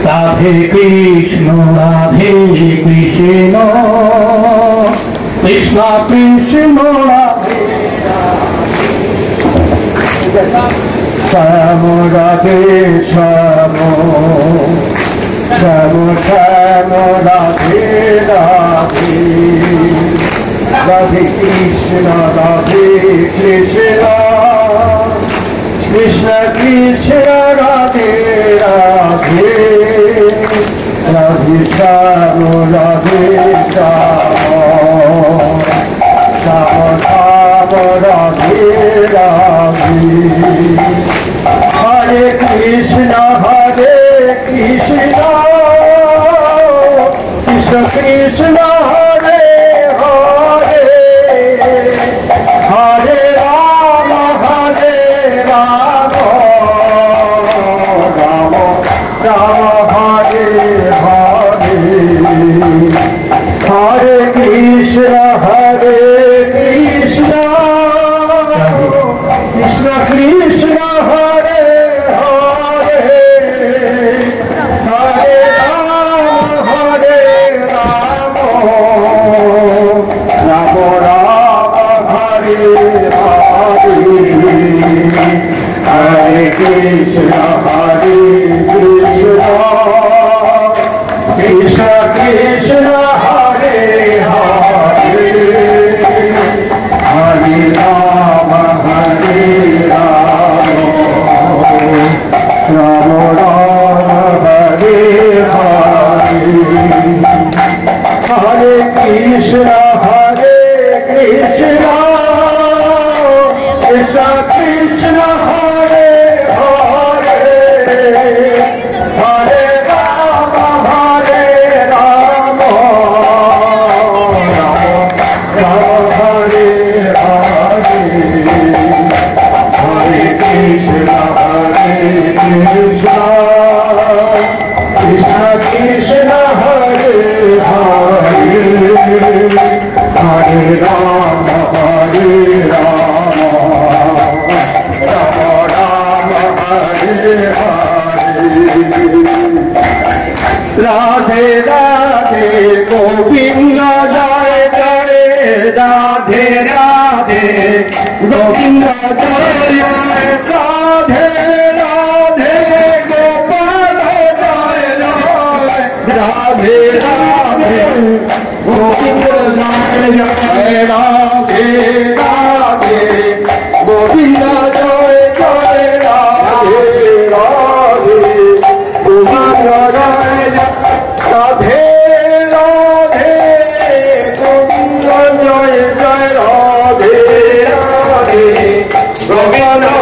Radhe Krishna Krishna Krishna Radhe Shyam Radhe Shyam Shyam Shyam Radhe Radhe Radhe Krishna Krishna Krishna Krishna Radhe Radhe Radhe Shyam Radhe Shyam Shyam Shyam Radhe Radhe Hare Krishna Krishna Krishna Krishna Hare Hare Hare Ram Ram Ram Ram Hare Hare Hare Krishna Krishna Krishna Krishna Hare Hare Hare Ram Ram Ram Hare Hare Hare Krishna Krishna Krishna Krishna Hare Hare Hare Ram Ram Ram Hare Hare Hare Krishna Krishna Krishna Krishna Hare Hare Hare Ram Ram Ram Hare Hare Hare Krishna Krishna Krishna Krishna Hare Hare Hare Ram Ram Hare Hare Radhe Radhe Govinda Joy Joy Radhe Radhe Govinda Joy Joy Radhe Radhe Gopal Joy Joy Radhe Radhe Govinda Joy Joy Radhe Radhe Govinda Joy Joy Radhe Radhe Govinda Joy Radhe Radhe Govinda Joy Joy Radhe Radhe Govinda